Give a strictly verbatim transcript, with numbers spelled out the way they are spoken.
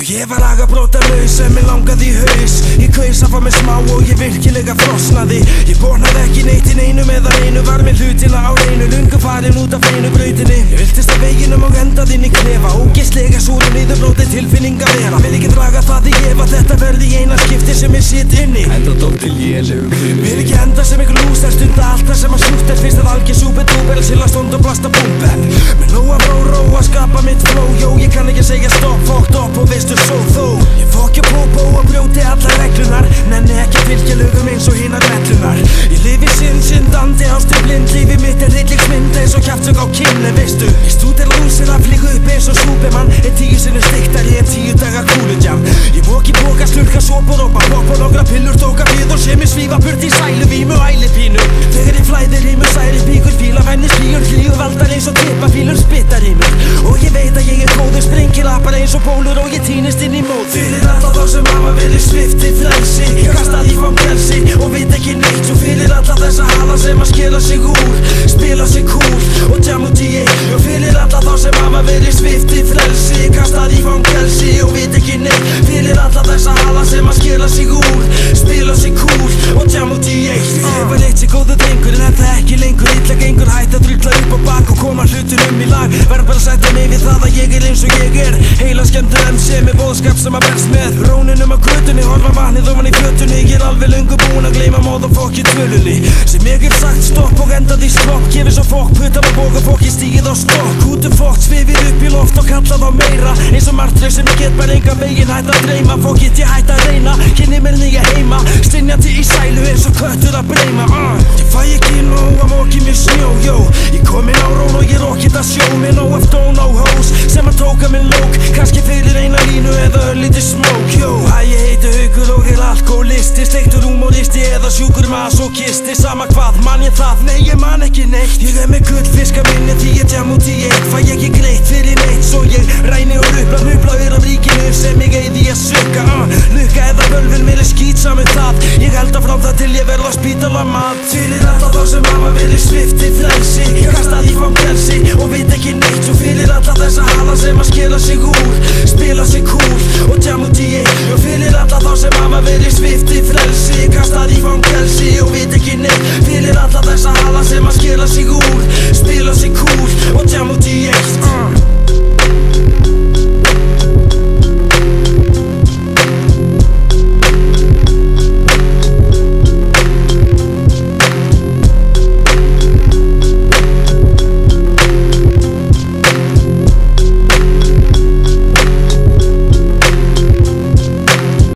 Ég var agabrótalaus sem mig langaði í haus. Ég kaus að fá mig smá og ég virkilega frosnaði. Ég bornaði ekki neitt í neinum eða einu. Var með hlutina á reynu, lungu farin út af einu brautinni. Ég viltist að veginum og endaði inn í klefa. Ógeðslega súru niðurbrótið tilfinning að vera. Vil ekki draga það í efa, þetta verði í eina skipti sem ég sit inni. Enda dótt til lélegu krimi. Vil ekki enda sem ykkur lúster, stunda allt það sem að slútt er. Fyrst að algjör súpetúber, silla stund og blasta búmben. Með nóa bró ró að skapa mitt flow. Jó, ég kann ekki segja stopp, fokkt upp og veistu svo þó. Ég fokja pópó og brjóti allar reglunar. Nenni ekki fylgja lögum eins og hinar mellunar. Ég lifi sinn, syndandi ástu blind. Lífi mitt er hryllingsmynd eins og kjaftsök á kynni, veistu. Ég stúdar lúsir að flíka upp eins og Superman. Er tíu sinni stiktar, ég er tíu daga kúludjam. Ég mók í boka, slurka, sopa, ropa, poppa, nokkra pillur, tóka við og sé mig svífa burt í sælu, vímu, ælipínu. Þegar ég flæði rímur, særi píkur, fíla, venni, slíur, hlíur, valdar eins og tippa, fílur, spittar í mér. Og ég veit að ég er góður, sprengilapar eins og pólur og ég týnist inn í mót. Fyrir alla þá sem hafa verið svipti frelsi, kastað í fangelsi og veit ekki neitt. Svo fyrir alla þessa hala sem að skera sig úr, spila sig cool og jam út í eitt. Og fyrir alla þá sem hafa verið svipti frelsi, kastað í fangelsi og veit ekki neitt. Fyrir alla þessa hala sem að skera sig úr, spila sig cool og jam út í eitt. Ég var eitt sér góður drengur en þetta ekki lengur. Illa gengur, hætt að drulla upp á bak og koma hlutunum í lag. Verð bara að sætta mig við það að ég er eins og ég er. Heila skemmtur M C með boðskap sem að berst með rónunum á götunni, horfa vatnið ofan í fötunni. Ég er alveg löngu búinn að gleyma motherfucking tölunni sem ég hef sagt stopp og endað í slopp. Gefið svo fokk, putta með boga fokk í stíð og stokk. Hútum fokk, svifir upp í loft og kallað á meira. Eins og martröð sem ég get bara enga veginn hætt að dreyma. Fokk get ég hætt að reyna, kynni mér nýja heima. Stinjandi í sælu eins og köttur að breyma. uh. Ég fæ ekki nóg að móki mér snjó, jó. Ég kom inn á rón og ég rokkið að sjó. Með nóg eftir og nóg hós sem að tóka minn lók. Kannski fyrir eina línu eða örlítið smók, jó. Hæ, ég heiti Haukur og er alkoholisti, sleiktur humoristi eða sjúkur masochisti. Sama hvað, man ég það? Nei, ég man ekki neitt. Ég er með gullfiska minni því ég jam út í eitt. Fæ ekki greitt fyrir neitt, svo ég ræni og rupla nublaður af ríkinu sem ég eyði að sökka. uh. Lukka eða bölvun, mér er skýtsam með það. Ég held að fram það til ég verð á spítala mat. Fyrir alla þá sem hafa verið svipti frelsi, kastað í fangelsi og veit ekki neitt. Svo fyrir alla þessa hala sem að skera sig úr, spila sig cool og jam út í eitt. Og fyrir alla þá sem hafa verið svipti frelsi, kastað í fangelsi